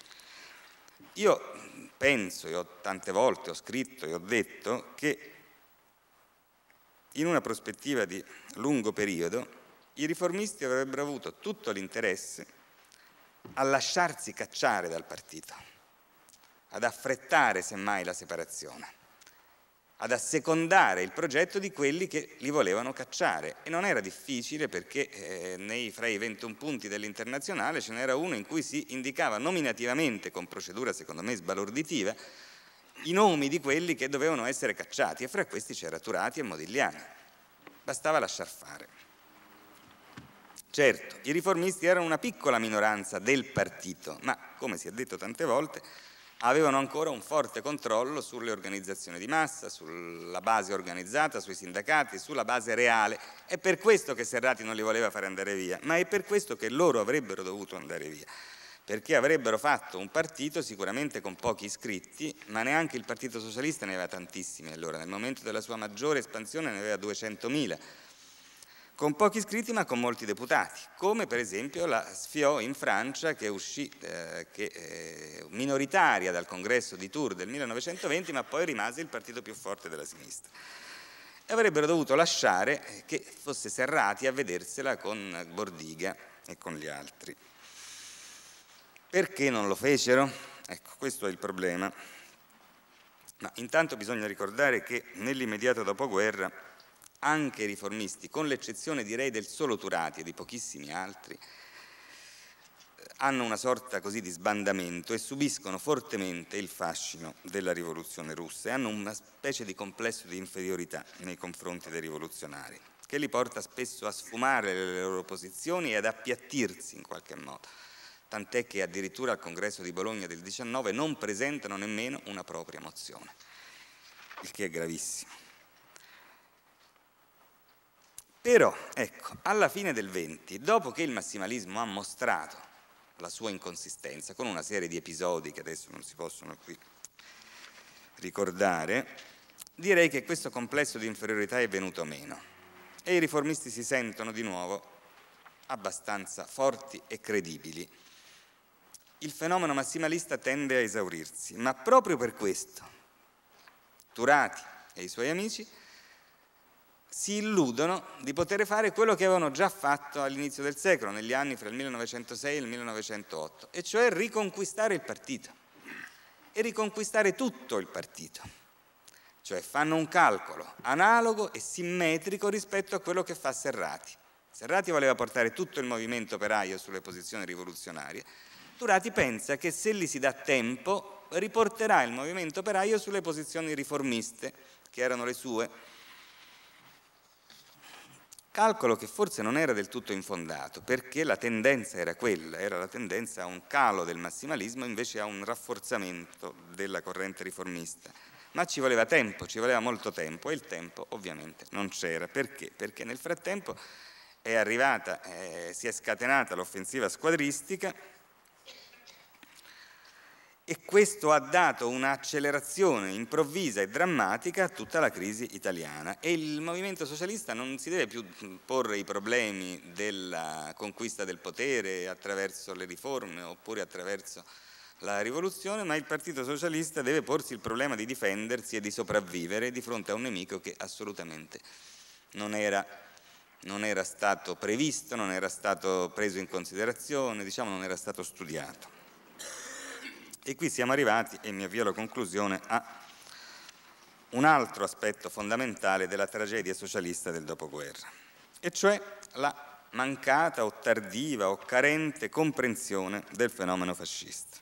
Io penso, e tante volte ho scritto e ho detto, che in una prospettiva di lungo periodo i riformisti avrebbero avuto tutto l'interesse a lasciarsi cacciare dal partito, ad affrettare semmai la separazione, ad assecondare il progetto di quelli che li volevano cacciare. E non era difficile, perché fra i 21 punti dell'Internazionale ce n'era uno in cui si indicava nominativamente, con procedura secondo me sbalorditiva, i nomi di quelli che dovevano essere cacciati, e fra questi c'era Turati e Modigliani. Bastava lasciar fare. Certo, i riformisti erano una piccola minoranza del partito, ma, come si è detto tante volte, avevano ancora un forte controllo sulle organizzazioni di massa, sulla base organizzata, sui sindacati, sulla base reale. È per questo che Serrati non li voleva fare andare via, ma è per questo che loro avrebbero dovuto andare via, perché avrebbero fatto un partito sicuramente con pochi iscritti, ma neanche il Partito Socialista ne aveva tantissimi allora. Nel momento della sua maggiore espansione ne aveva 200.000. Con pochi iscritti ma con molti deputati, come per esempio la Sfiò in Francia, che uscì minoritaria dal congresso di Tours del 1920, ma poi rimase il partito più forte della sinistra. E avrebbero dovuto lasciare che fosse Serrati a vedersela con Bordiga e con gli altri. Perché non lo fecero? Ecco, questo è il problema. Ma intanto bisogna ricordare che nell'immediato dopoguerra anche i riformisti, con l'eccezione direi del solo Turati e di pochissimi altri, hanno una sorta così di sbandamento e subiscono fortemente il fascino della rivoluzione russa e hanno una specie di complesso di inferiorità nei confronti dei rivoluzionari, che li porta spesso a sfumare le loro posizioni e ad appiattirsi in qualche modo, tant'è che addirittura al congresso di Bologna del 19 non presentano nemmeno una propria mozione, il che è gravissimo. Però, ecco, alla fine del 20, dopo che il massimalismo ha mostrato la sua inconsistenza, con una serie di episodi che adesso non si possono qui ricordare, direi che questo complesso di inferiorità è venuto meno e i riformisti si sentono di nuovo abbastanza forti e credibili. Il fenomeno massimalista tende a esaurirsi, ma proprio per questo Turati e i suoi amici si illudono di poter fare quello che avevano già fatto all'inizio del secolo, negli anni fra il 1906 e il 1908, e cioè riconquistare il partito, e riconquistare tutto il partito. Cioè fanno un calcolo analogo e simmetrico rispetto a quello che fa Serrati. Serrati voleva portare tutto il movimento operaio sulle posizioni rivoluzionarie. Turati pensa che se gli si dà tempo riporterà il movimento operaio sulle posizioni riformiste, che erano le sue. Calcolo che forse non era del tutto infondato, perché la tendenza era quella, era la tendenza a un calo del massimalismo invece a un rafforzamento della corrente riformista. Ma ci voleva tempo, ci voleva molto tempo, e il tempo ovviamente non c'era. Perché? Perché nel frattempo è arrivata, si è scatenata l'offensiva squadristica, e questo ha dato un'accelerazione improvvisa e drammatica a tutta la crisi italiana, e il movimento socialista non si deve più porre i problemi della conquista del potere attraverso le riforme oppure attraverso la rivoluzione, ma il Partito Socialista deve porsi il problema di difendersi e di sopravvivere di fronte a un nemico che assolutamente non era stato previsto, non era stato preso in considerazione, diciamo non era stato studiato. E qui siamo arrivati, e mi avvio alla conclusione, a un altro aspetto fondamentale della tragedia socialista del dopoguerra, e cioè la mancata o tardiva o carente comprensione del fenomeno fascista.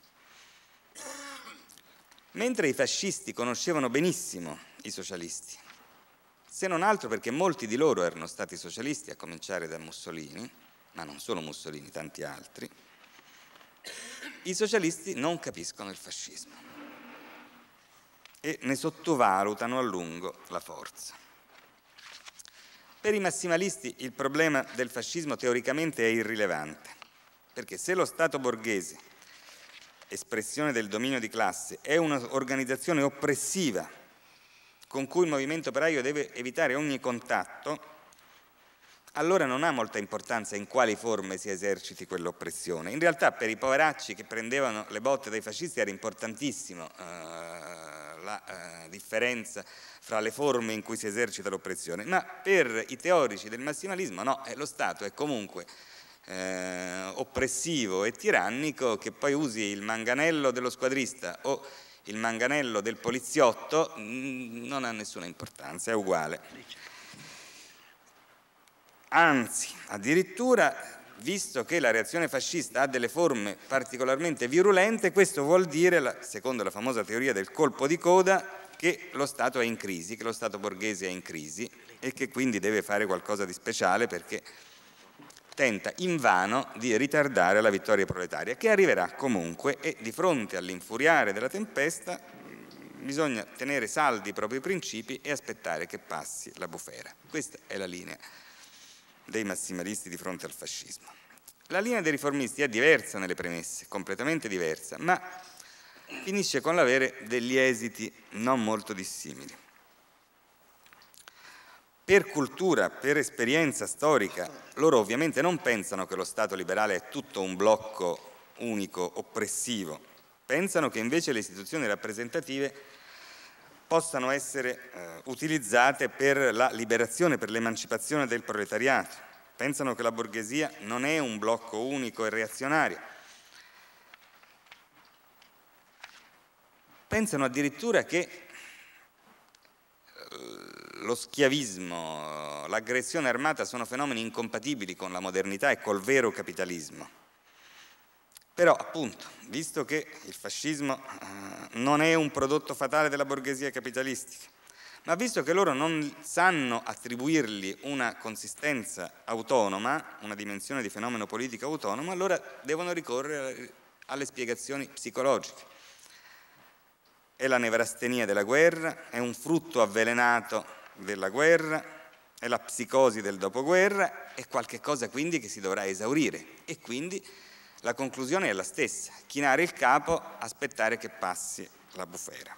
Mentre i fascisti conoscevano benissimo i socialisti, se non altro perché molti di loro erano stati socialisti, a cominciare da Mussolini, ma non solo Mussolini, tanti altri, i socialisti non capiscono il fascismo e ne sottovalutano a lungo la forza. Per i massimalisti il problema del fascismo teoricamente è irrilevante, perché se lo Stato borghese, espressione del dominio di classe, è un'organizzazione oppressiva con cui il movimento operaio deve evitare ogni contatto, allora non ha molta importanza in quali forme si eserciti quell'oppressione. In realtà per i poveracci che prendevano le botte dai fascisti era importantissimo la differenza fra le forme in cui si esercita l'oppressione, ma per i teorici del massimalismo no, lo Stato è comunque oppressivo e tirannico, che poi usi il manganello dello squadrista o il manganello del poliziotto non ha nessuna importanza, è uguale. Anzi, addirittura, visto che la reazione fascista ha delle forme particolarmente virulente, questo vuol dire, secondo la famosa teoria del colpo di coda, che lo Stato è in crisi, che lo Stato borghese è in crisi e che quindi deve fare qualcosa di speciale perché tenta invano di ritardare la vittoria proletaria, che arriverà comunque, e di fronte all'infuriare della tempesta bisogna tenere saldi i propri principi e aspettare che passi la bufera. Questa è la linea dei massimalisti di fronte al fascismo. La linea dei riformisti è diversa nelle premesse, completamente diversa, ma finisce con l'avere degli esiti non molto dissimili. Per cultura, per esperienza storica, loro ovviamente non pensano che lo Stato liberale è tutto un blocco unico, oppressivo, pensano che invece le istituzioni rappresentative possano essere utilizzate per la liberazione, per l'emancipazione del proletariato. Pensano che la borghesia non è un blocco unico e reazionario. Pensano addirittura che lo schiavismo, l'aggressione armata sono fenomeni incompatibili con la modernità e col vero capitalismo. Però, appunto, visto che il fascismo non è un prodotto fatale della borghesia capitalistica, ma visto che loro non sanno attribuirgli una consistenza autonoma, una dimensione di fenomeno politico autonomo, allora devono ricorrere alle spiegazioni psicologiche. È la nevrastenia della guerra, è un frutto avvelenato della guerra, è la psicosi del dopoguerra, è qualche cosa quindi che si dovrà esaurire e quindi la conclusione è la stessa: chinare il capo, aspettare che passi la bufera.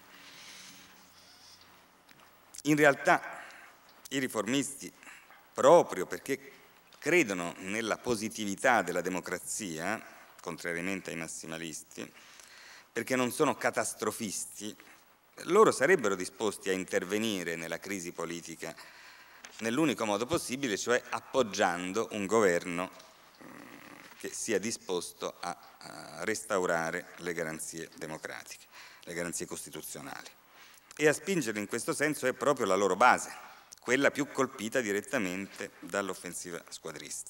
In realtà i riformisti, proprio perché credono nella positività della democrazia, contrariamente ai massimalisti, perché non sono catastrofisti, loro sarebbero disposti a intervenire nella crisi politica nell'unico modo possibile, cioè appoggiando un governo che sia disposto a restaurare le garanzie democratiche, le garanzie costituzionali. E a spingerli in questo senso è proprio la loro base, quella più colpita direttamente dall'offensiva squadrista.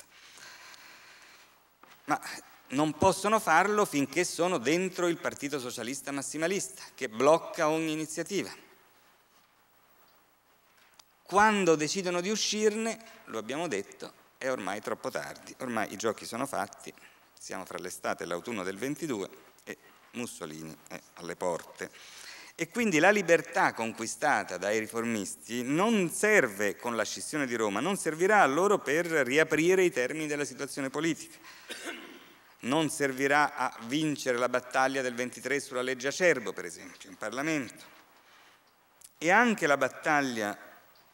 Ma non possono farlo finché sono dentro il Partito Socialista Massimalista, che blocca ogni iniziativa. Quando decidono di uscirne, lo abbiamo detto, è ormai troppo tardi, ormai i giochi sono fatti, siamo fra l'estate e l'autunno del 22 e Mussolini è alle porte. E quindi la libertà conquistata dai riformisti non serve con la scissione di Roma, non servirà a loro per riaprire i termini della situazione politica, non servirà a vincere la battaglia del 23 sulla legge Acerbo, per esempio, in Parlamento. E anche la battaglia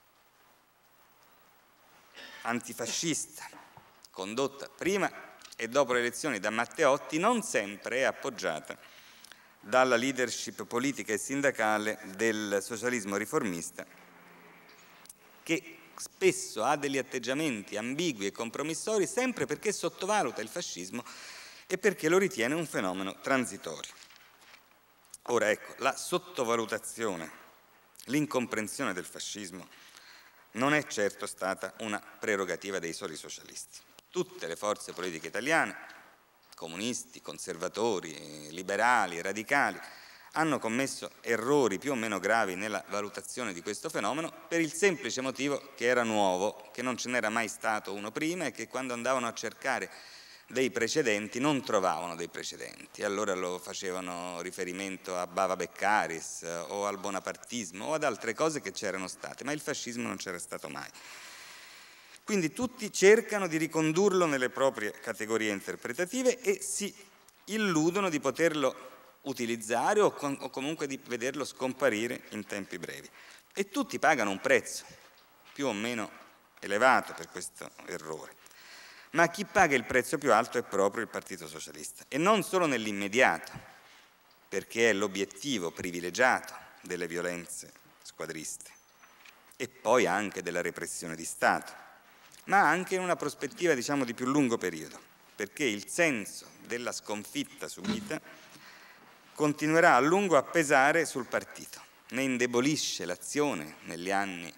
antifascista condotta prima e dopo le elezioni da Matteotti non sempre è appoggiata dalla leadership politica e sindacale del socialismo riformista, che spesso ha degli atteggiamenti ambigui e compromissori sempre perché sottovaluta il fascismo e perché lo ritiene un fenomeno transitorio. Ora ecco, la sottovalutazione, l'incomprensione del fascismo non è certo stata una prerogativa dei soli socialisti. Tutte le forze politiche italiane, comunisti, conservatori, liberali, radicali, hanno commesso errori più o meno gravi nella valutazione di questo fenomeno per il semplice motivo che era nuovo, che non ce n'era mai stato uno prima e che quando andavano a cercare dei precedenti non trovavano dei precedenti. Allora lo facevano riferimento a Bava Beccaris o al bonapartismo o ad altre cose che c'erano state, ma il fascismo non c'era stato mai. Quindi tutti cercano di ricondurlo nelle proprie categorie interpretative e si illudono di poterlo utilizzare o comunque di vederlo scomparire in tempi brevi. E tutti pagano un prezzo più o meno elevato per questo errore. Ma chi paga il prezzo più alto è proprio il Partito Socialista, e non solo nell'immediato, perché è l'obiettivo privilegiato delle violenze squadriste e poi anche della repressione di Stato, ma anche in una prospettiva, diciamo, di più lungo periodo, perché il senso della sconfitta subita continuerà a lungo a pesare sul partito, ne indebolisce l'azione negli anni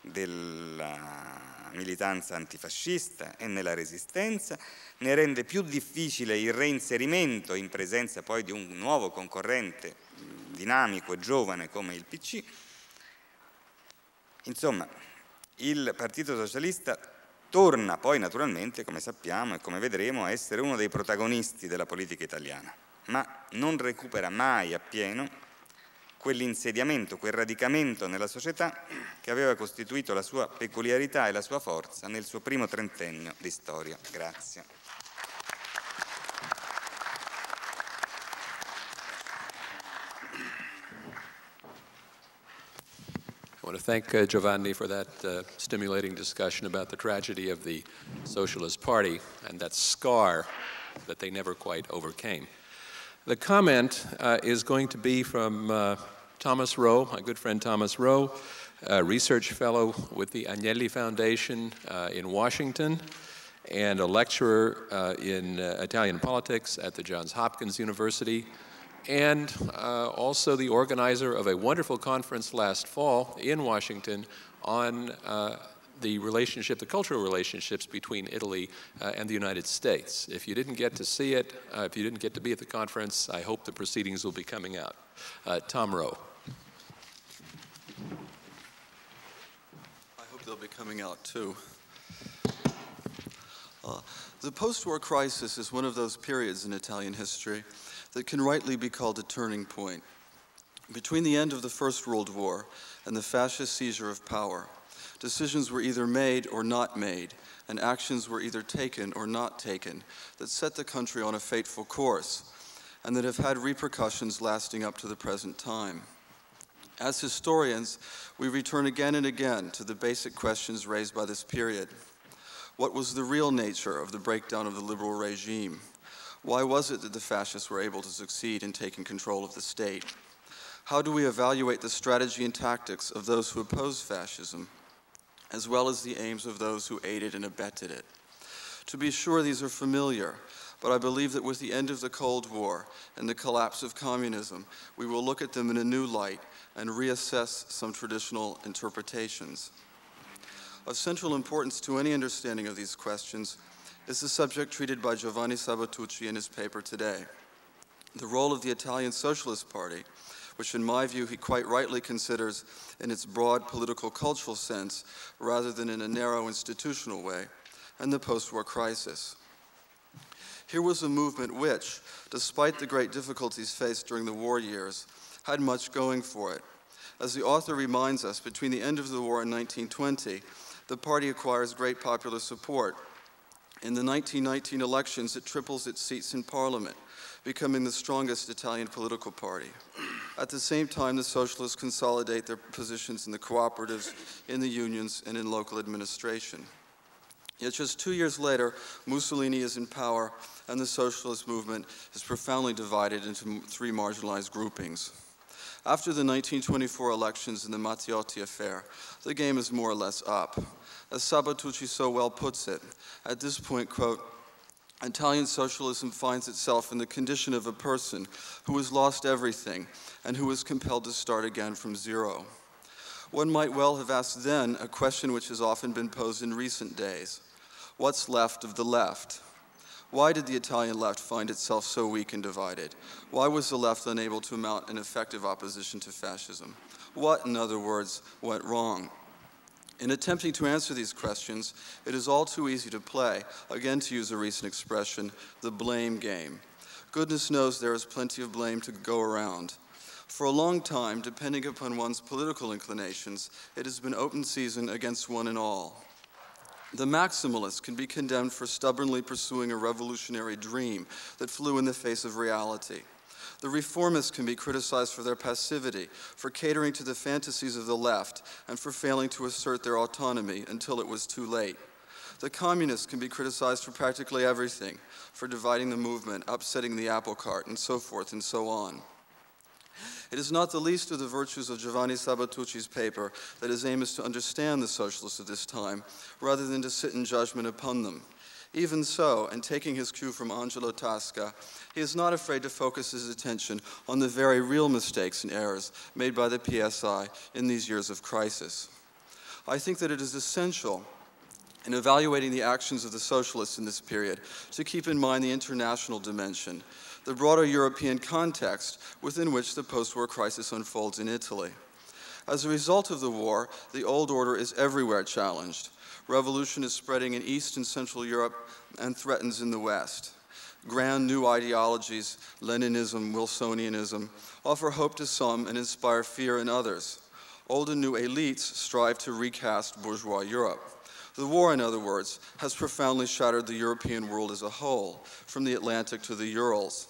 della militanza antifascista e nella resistenza, ne rende più difficile il reinserimento in presenza poi di un nuovo concorrente dinamico e giovane come il PC. Insomma, il Partito Socialista torna poi naturalmente, come sappiamo e come vedremo, a essere uno dei protagonisti della politica italiana, ma non recupera mai appieno quell'insediamento, quel radicamento nella società che aveva costituito la sua peculiarità e la sua forza nel suo primo trentennio di storia. Grazie. I want to thank Giovanni for that stimulating discussion about the tragedy of the Socialist Party and that scar that they never quite overcame. The comment is going to be from Thomas Rowe, my good friend Thomas Rowe, a research fellow with the Agnelli Foundation in Washington, and a lecturer in Italian politics at the Johns Hopkins University, and also the organizer of a wonderful conference last fall in Washington on the relationship, the cultural relationships between Italy and the United States. If you didn't get to see it, if you didn't get to be at the conference, I hope the proceedings will be coming out. Tom Rowe. I hope they'll be coming out too. The post-war crisis is one of those periods in Italian history that can rightly be called a turning point. Between the end of the First World War and the fascist seizure of power, decisions were either made or not made, and actions were either taken or not taken that set the country on a fateful course, and that have had repercussions lasting up to the present time. As historians, we return again and again to the basic questions raised by this period. What was the real nature of the breakdown of the liberal regime? Why was it that the fascists were able to succeed in taking control of the state? How do we evaluate the strategy and tactics of those who oppose fascism, as well as the aims of those who aided and abetted it? To be sure, these are familiar, but I believe that with the end of the Cold War and the collapse of communism, we will look at them in a new light and reassess some traditional interpretations. Of central importance to any understanding of these questions is the subject treated by Giovanni Sabatucci in his paper today, the role of the Italian Socialist Party, which in my view he quite rightly considers in its broad political cultural sense rather than in a narrow institutional way, and the post-war crisis. Here was a movement which, despite the great difficulties faced during the war years, had much going for it. As the author reminds us, between the end of the war and 1920, the party acquires great popular support. In the 1919 elections, it triples its seats in parliament, becoming the strongest Italian political party. At the same time, the socialists consolidate their positions in the cooperatives, in the unions, and in local administration. Yet just 2 years later, Mussolini is in power, and the socialist movement is profoundly divided into three marginalized groupings. After the 1924 elections and the Matteotti affair, the game is more or less up. As Sabatucci so well puts it, at this point, quote, Italian socialism finds itself in the condition of a person who has lost everything and who is compelled to start again from zero. One might well have asked then a question which has often been posed in recent days. What's left of the left? Why did the Italian left find itself so weak and divided? Why was the left unable to mount an effective opposition to fascism? What, in other words, went wrong? In attempting to answer these questions, it is all too easy to play, again to use a recent expression, the blame game. Goodness knows there is plenty of blame to go around. For a long time, depending upon one's political inclinations, it has been open season against one and all. The maximalists can be condemned for stubbornly pursuing a revolutionary dream that flew in the face of reality. The reformists can be criticized for their passivity, for catering to the fantasies of the left, and for failing to assert their autonomy until it was too late. The communists can be criticized for practically everything, for dividing the movement, upsetting the apple cart, and so forth and so on. It is not the least of the virtues of Giovanni Sabatucci's paper that his aim is to understand the socialists of this time, rather than to sit in judgment upon them. Even so, and taking his cue from Angelo Tasca, he is not afraid to focus his attention on the very real mistakes and errors made by the PSI in these years of crisis. I think that it is essential in evaluating the actions of the socialists in this period to keep in mind the international dimension, the broader European context within which the post-war crisis unfolds in Italy. As a result of the war, the old order is everywhere challenged. Revolution is spreading in East and Central Europe and threatens in the West. Grand new ideologies, Leninism, Wilsonianism, offer hope to some and inspire fear in others. Old and new elites strive to recast bourgeois Europe. The war, in other words, has profoundly shattered the European world as a whole, from the Atlantic to the Urals.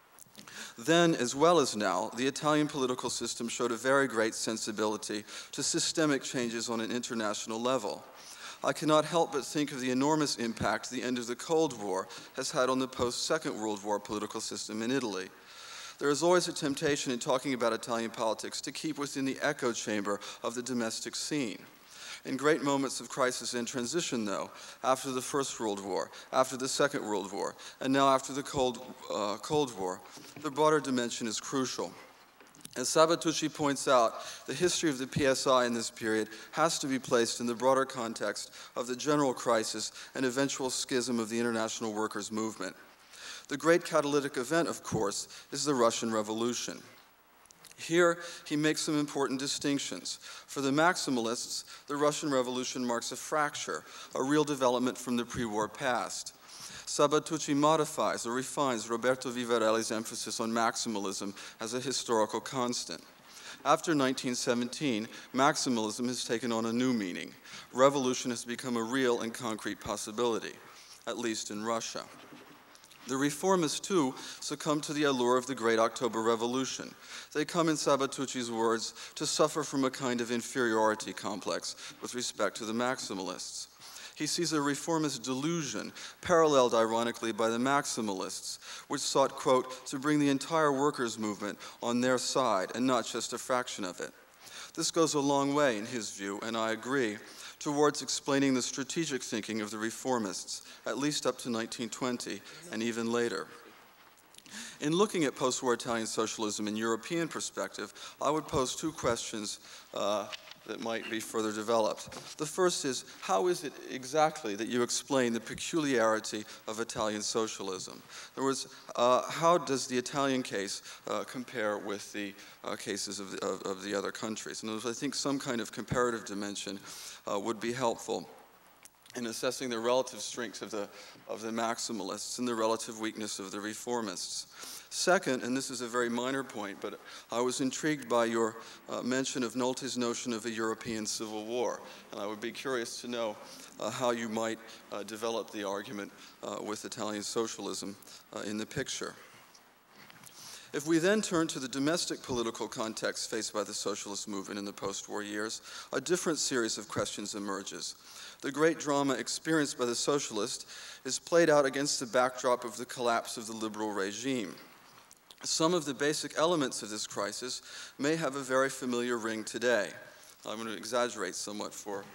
Then, as well as now, the Italian political system showed a very great sensibility to systemic changes on an international level. I cannot help but think of the enormous impact the end of the Cold War has had on the post-Second World War political system in Italy. There is always a temptation in talking about Italian politics to keep within the echo chamber of the domestic scene. In great moments of crisis and transition, though, after the First World War, after the Second World War, and now after the Cold War, the broader dimension is crucial. As Sabatucci points out, the history of the PSI in this period has to be placed in the broader context of the general crisis and eventual schism of the international workers' movement. The great catalytic event, of course, is the Russian Revolution. Here, he makes some important distinctions. For the maximalists, the Russian Revolution marks a fracture, a real development from the pre-war past. Sabatucci modifies or refines Roberto Vivarelli's emphasis on maximalism as a historical constant. After 1917, maximalism has taken on a new meaning. Revolution has become a real and concrete possibility, at least in Russia. The reformists, too, succumb to the allure of the Great October Revolution. They come, in Sabatucci's words, to suffer from a kind of inferiority complex with respect to the maximalists. He sees a reformist delusion, paralleled ironically by the maximalists, which sought, quote, to bring the entire workers' movement on their side and not just a fraction of it. This goes a long way, in his view, and I agree, towards explaining the strategic thinking of the reformists, at least up to 1920 and even later. In looking at post-war Italian socialism in European perspective, I would pose two questions that might be further developed. The first is, how is it exactly that you explain the peculiarity of Italian socialism? In other words, how does the Italian case compare with the cases of the other countries? In other words, I think some kind of comparative dimension would be helpful in assessing the relative strengths of the maximalists and the relative weakness of the reformists. Second, and this is a very minor point, but I was intrigued by your mention of Nolte's notion of a European civil war, and I would be curious to know how you might develop the argument with Italian socialism in the picture. If we then turn to the domestic political context faced by the socialist movement in the post-war years, a different series of questions emerges. The great drama experienced by the socialists is played out against the backdrop of the collapse of the liberal regime. Some of the basic elements of this crisis may have a very familiar ring today. I'm going to exaggerate somewhat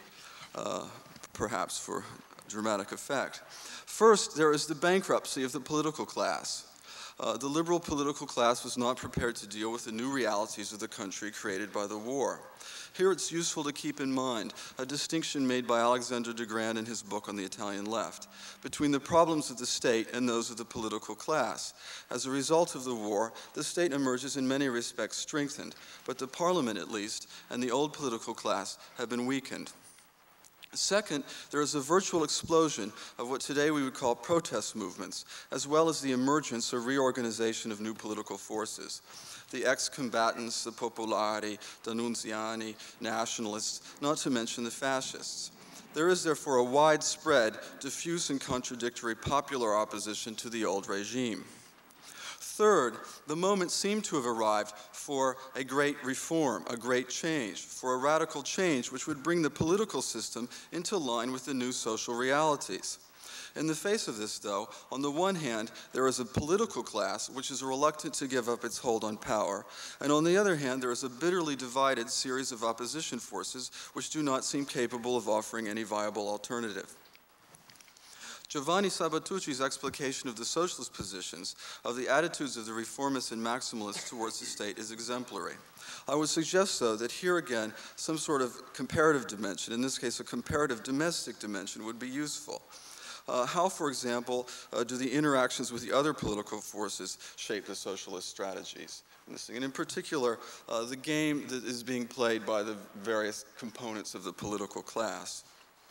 perhaps for dramatic effect. First, there is the bankruptcy of the political class. The liberal political class was not prepared to deal with the new realities of the country created by the war. Here it's useful to keep in mind a distinction made by Alexander de Grand in his book on the Italian left between the problems of the state and those of the political class. As a result of the war, the state emerges in many respects strengthened, but the parliament at least and the old political class have been weakened. Second, there is a virtual explosion of what today we would call protest movements, as well as the emergence or reorganization of new political forces. The ex-combatants, the popolari, the Nunziani, nationalists, not to mention the fascists. There is therefore a widespread, diffuse and contradictory popular opposition to the old regime. Third, the moment seemed to have arrived for a great reform, a great change, for a radical change which would bring the political system into line with the new social realities. In the face of this, though, on the one hand, there is a political class which is reluctant to give up its hold on power, and on the other hand, there is a bitterly divided series of opposition forces which do not seem capable of offering any viable alternative. Giovanni Sabatucci's explication of the socialist positions, of the attitudes of the reformists and maximalists towards the state is exemplary. I would suggest, though, that here again, some sort of comparative dimension, in this case a comparative domestic dimension, would be useful. How, for example, do the interactions with the other political forces shape the socialist strategies? And in particular, the game that is being played by the various components of the political class.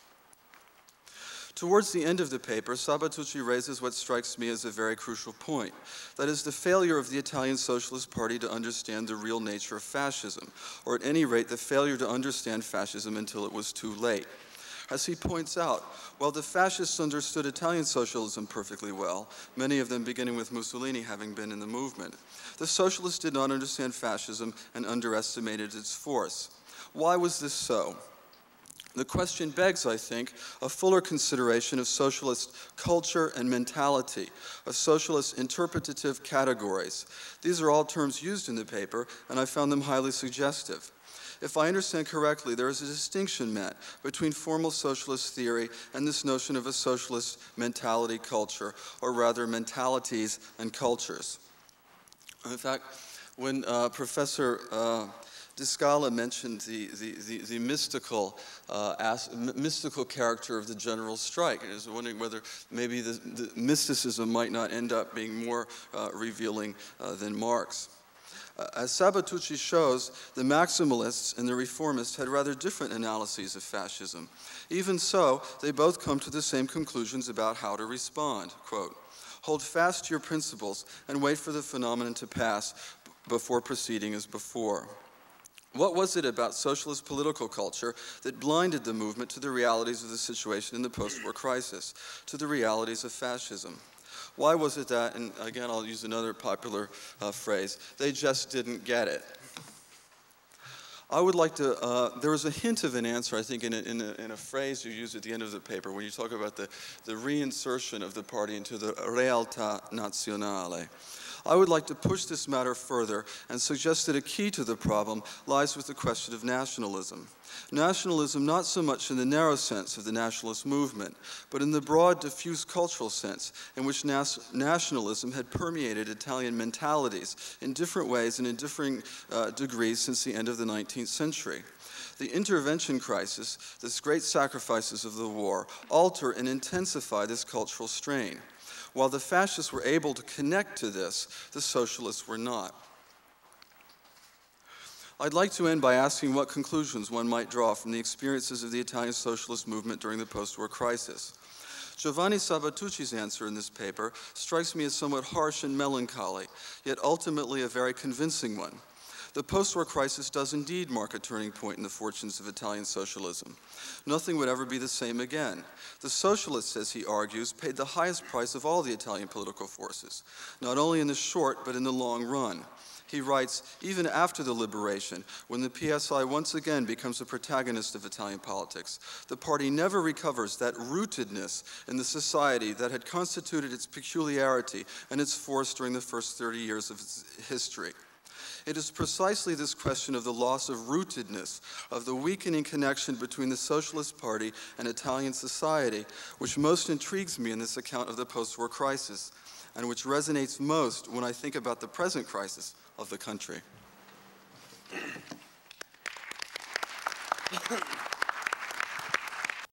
Towards the end of the paper, Sabatucci raises what strikes me as a very crucial point. That is the failure of the Italian Socialist Party to understand the real nature of fascism, or at any rate, the failure to understand fascism until it was too late. As he points out, while the fascists understood Italian socialism perfectly well, many of them beginning with Mussolini having been in the movement, the socialists did not understand fascism and underestimated its force. Why was this so? The question begs, I think, a fuller consideration of socialist culture and mentality, of socialist interpretative categories. These are all terms used in the paper, and I found them highly suggestive. If I understand correctly, there is a distinction met between formal socialist theory and this notion of a socialist mentality culture, or rather mentalities and cultures. In fact, when Professor De Scala mentioned the mystical character of the general strike, and I was wondering whether maybe the mysticism might not end up being more revealing than Marx. As Sabatucci shows, the maximalists and the reformists had rather different analyses of fascism. Even so, they both come to the same conclusions about how to respond. Quote, "Hold fast to your principles and wait for the phenomenon to pass before proceeding as before." What was it about socialist political culture that blinded the movement to the realities of the situation in the post-war crisis, to the realities of fascism? Why was it that, and again I'll use another popular phrase, they just didn't get it? I would like to, there is a hint of an answer, I think, in a phrase you use at the end of the paper when you talk about the reinsertion of the party into the realtà nazionale. I would like to push this matter further and suggest that a key to the problem lies with the question of nationalism. Nationalism not so much in the narrow sense of the nationalist movement, but in the broad, diffuse cultural sense in which nationalism had permeated Italian mentalities in different ways and in differing degrees since the end of the 19th century. The intervention crisis, the great sacrifices of the war, alter and intensify this cultural strain. While the fascists were able to connect to this, the socialists were not. I'd like to end by asking what conclusions one might draw from the experiences of the Italian socialist movement during the post-war crisis. Giovanni Sabatucci's answer in this paper strikes me as somewhat harsh and melancholy, yet ultimately a very convincing one. The post-war crisis does indeed mark a turning point in the fortunes of Italian socialism. Nothing would ever be the same again. The socialists, as he argues, paid the highest price of all the Italian political forces, not only in the short but in the long run. He writes, even after the liberation, when the PSI once again becomes a protagonist of Italian politics, the party never recovers that rootedness in the society that had constituted its peculiarity and its force during the first 30 years of its history. It is precisely this question of the loss of rootedness, of the weakening connection between the Socialist Party and Italian society, which most intrigues me in this account of the post-war crisis, and which resonates most when I think about the present crisis of the country.